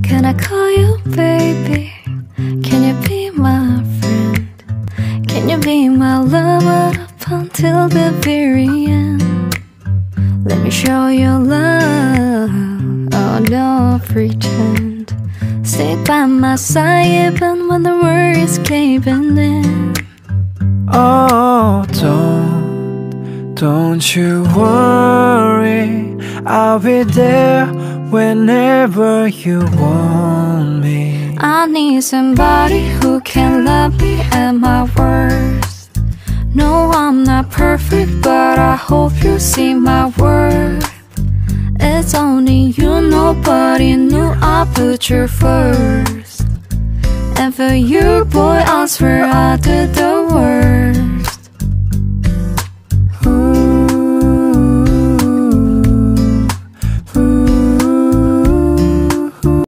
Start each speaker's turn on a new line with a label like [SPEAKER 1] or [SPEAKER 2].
[SPEAKER 1] Can I call you baby? Can you be my friend? Can you be my lover up until the very end? Let me show you love, oh don't pretend. Stay by my side even when the world is caving in.
[SPEAKER 2] Oh, don't you worry, I'll be there whenever you want me.
[SPEAKER 1] I need somebody who can love me at my worst. No, I'm not perfect, but I hope you see my worth. It's only you, nobody knew I put you first. And for you, boy, I swear I did the worst.